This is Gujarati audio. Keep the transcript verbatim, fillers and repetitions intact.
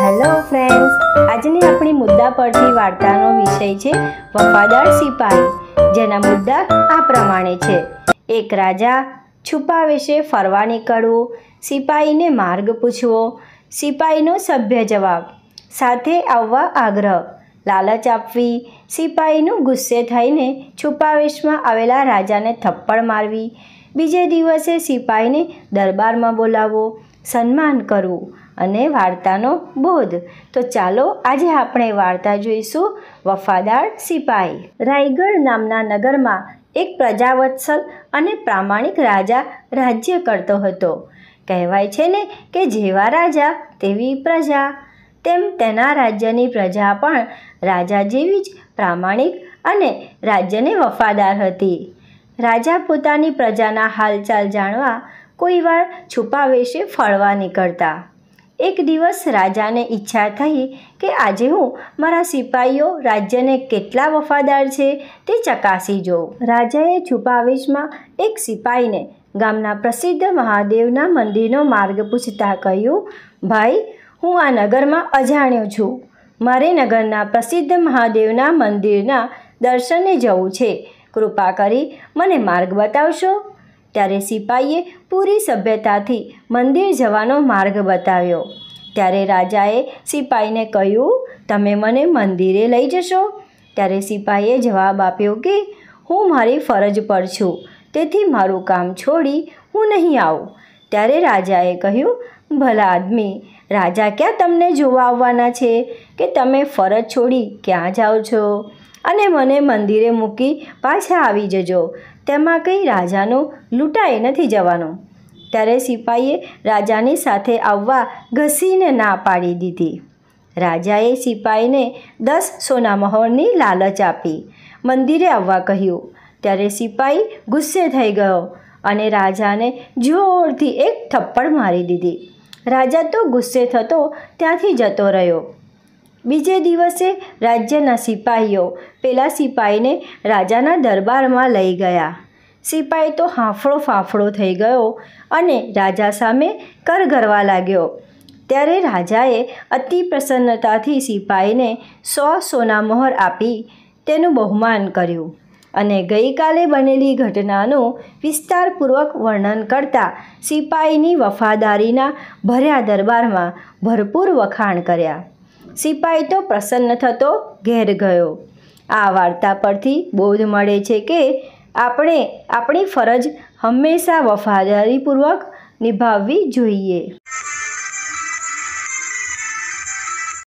હેલો ફ્રેન્ડ્સ, આજની આપણી મુદ્દા પરથી વાર્તાનો વિષય છે વફાદાર સિપાહી, જેના મુદ્દા આ પ્રમાણે છે. એક રાજા, છુપા વેશે ફરવા નીકળવું, સિપાહીને માર્ગ પૂછવો, સિપાહીનો સભ્ય જવાબ, સાથે આવવા આગ્રહ, લાલચ આપવી, સિપાહીનું ગુસ્સે થઈને છુપા વેશમાં આવેલા રાજાને થપ્પડ મારવી, બીજે દિવસે સિપાહીને દરબારમાં બોલાવવો, સન્માન કરવું અને વાર્તાનો બોધ. તો ચાલો આજે આપણે વાર્તા જોઈશું વફાદાર સિપાહી. રાયગઢ નામના નગરમાં એક પ્રજાવત્સલ અને પ્રામાણિક રાજા રાજ્ય કરતો હતો. કહેવાય છે ને કે જેવા રાજા તેવી પ્રજા. તેમ તેના રાજ્યની પ્રજા પણ રાજા જેવી જ પ્રામાણિક અને રાજ્યને વફાદાર હતી. રાજા પોતાની પ્રજાના હાલચાલ જાણવા કોઈવાર છુપા વેશે ફરવા નીકળતા. એક દિવસ રાજાને ઈચ્છા થઈ કે આજે હું મારા સિપાહીઓ રાજ્યને કેટલા વફાદાર છે તે ચકાસી જોઉં. રાજાએ છુપા વેશમાં એક સિપાહીને ગામના પ્રસિદ્ધ મહાદેવના મંદિરનો માર્ગ પૂછતા કહ્યું, ભાઈ, હું આ નગરમાં અજાણ્યો છું. મારે નગરના પ્રસિદ્ધ મહાદેવના મંદિરના દર્શને જવું છે. કૃપા કરી મને માર્ગ બતાવશો? ત્યારે સિપાહીએ પૂરી સભ્યતાથી મંદિર જવાનો માર્ગ બતાવ્યો. ત્યારે રાજાએ સિપાહીને કહ્યું, તમે મને મંદિરે લઈ જશો? ત્યારે સિપાહીએ જવાબ આપ્યો કે હું મારી ફરજ પર છું, તેથી મારું કામ છોડી હું નહીં આવું. ત્યારે રાજાએ કહ્યું, ભલા આદમી, રાજા ક્યાં તમને જોવા આવવાના છે કે તમે ફરજ છોડી ક્યાં જાઓ છો? અને મને મંદિરે મૂકી પાછા આવી જજો. તેમાં કંઈ રાજાનો લૂંટાઈ નથી જવાનો. ત્યારે સિપાહીએ રાજાની સાથે આવવા ઘસીને ના પાડી દીધી. રાજાએ સિપાહીને દસ સોના મહોરની લાલચ આપી મંદિરે આવવા કહ્યું. ત્યારે સિપાહી ગુસ્સે થઈ ગયો અને રાજાને જોરથી એક થપ્પડ મારી દીધી. રાજા તો ગુસ્સે થતો ત્યાંથી જતો રહ્યો. બીજે દિવસે રાજ્યના સિપાહીઓ પેલા સિપાહીને રાજાના દરબારમાં લઈ ગયા. સિપાહી તો હાંફળો ફાંફળો થઈ ગયો અને રાજા સામે કરગરવા લાગ્યો. ત્યારે રાજાએ અતિ પ્રસન્નતાથી સિપાહીને સો સોના મહોર આપી તેનું બહુમાન કર્યું અને ગઈકાલે બનેલી ઘટનાનું વિસ્તારપૂર્વક વર્ણન કરતા સિપાહીની વફાદારીના ભર્યા દરબારમાં ભરપૂર વખાણ કર્યા. સિપાહી તો પ્રસન્ન થતો ઘેર ગયો. આ વાર્તા પરથી બોધ મળે છે કે આપણે આપણી ફરજ હંમેશા વફાદારીપૂર્વક નિભાવવી જોઈએ.